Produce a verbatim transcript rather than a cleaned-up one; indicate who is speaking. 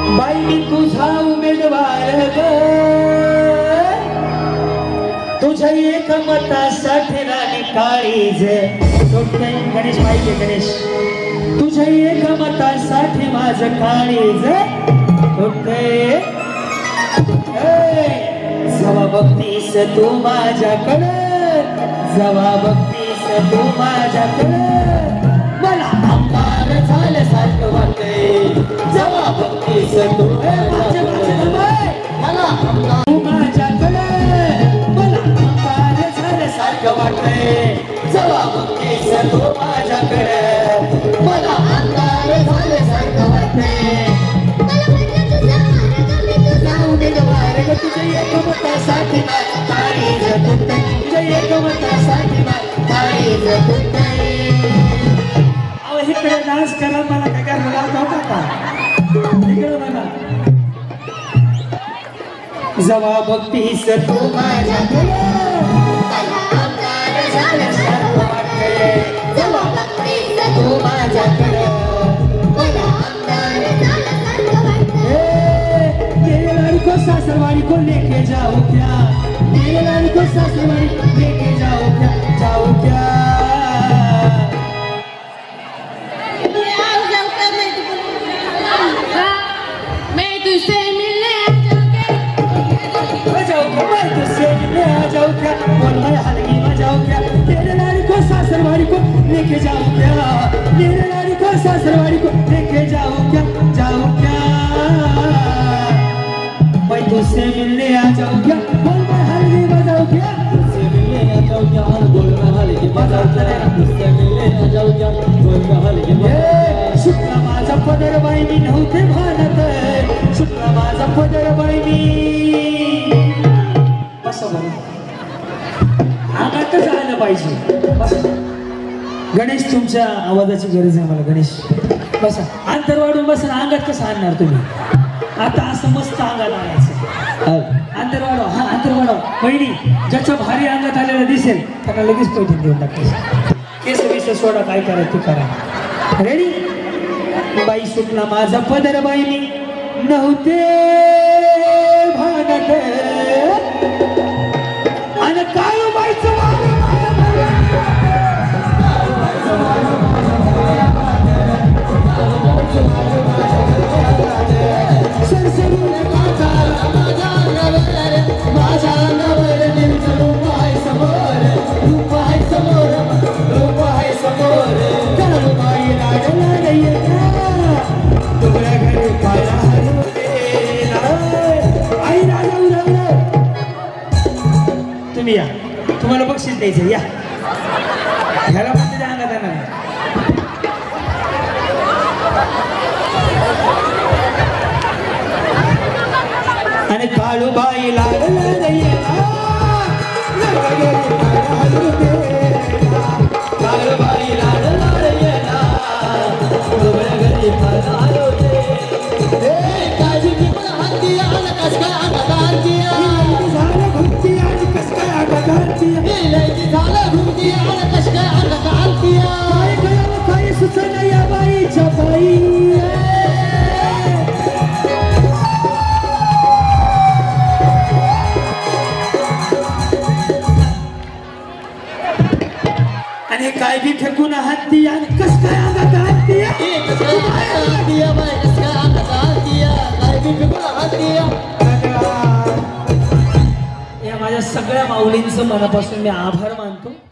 Speaker 1: बाई मी तुझा उमेदवार ग, तुझ्या एक मतासाठी राणी काळीज गणेश पाहिजे गणेश, तुझ्या एक मतासाठी माझं काळीज जवा बघतीस तू माझ्याकडे, जवा बघतीस तू माझ्याकडे मला अंगार झाल्यासारखं वाटतंय, जवा बघतीस तू माझ्याकडे मला तू माझ्याकडे मला अंगार झाल्यासारखं वाटतंय, जवा बघतीस तू माझ्याकडे मला अंगार झाल्यासारखं वाटतंय. तुझ्या एक मतासाठी काळीज तुटतंय, तुझ्या एक मतासाठी काळीज तुटतंय. अहो इकडे डान्स करा मला काय काय लावता होता का इकडे बघा. जवा बघतीस तू माझ्याकडे झाल्यासारखं वाटतंय, जवा बघतीस तू माझ्याकडे सासरवाड़ी को लेके जाओ क्या, मेरे लाल को सासरवाड़ी को लेके जाओ क्या, जाओ क्या
Speaker 2: मैं तुझसे मिलने आ
Speaker 1: जाओ क्या, मैं तुझसे मिलने आ जाओ क्या, बोल मैं हलगी में जाओ क्या, मेरे लाल को सासरवाड़ी को लेके जाओ क्या, मेरे लाल को सासरवाड़ी को लेके जाओ क्या, जाओ क्या मैं तुझसे मिलने आ जाऊं क्या, बोल मैं हल्दी बजाऊं क्या, तुझसे मिलने आ जाऊं क्या, बोल मैं हल्दी बजाऊं क्या, तुझसे मिलने आ जाऊं क्या, बोल मैं हल्दी बजाऊं. शुक्ला माझा पदर बाई मी नव्हते भानत, शुक्ला माझा पदर बाई मी बस बरं आगातच आलं पाहिजे. गणेश तुमच्या आवाजाची गरज आहे मला गणेश. बसा अंतर वाढून बसा. अंगात कसं आणणार तुम्ही आता असं मस्त अंगात आणायचं. अंतर वाढव हा अंतर वाढव. पहिली ज्याच्या भारी अंगात आलेलं दिसेल त्यांना लगेच पैठण देऊन टाकायचं. केस विस सोडा काय करायचं ते करा. रेडी. बाई सुटला माझा पदर बाई मी नव्हते भानत आणि काळू बाईचं तुम्ही या, तुम्हाला बक्षीस द्यायचं या. ह्याला पण त्या अंगात येणार आणि काळूबाई लागलं काळूबाई लागलं काय सुचना या बाईच्या बाई. आणि काय बी फेकून हाती आणि कस काय अंगात हाती या माझ्या सगळ्या माऊलींचं मनापासून मी आभार मानतो.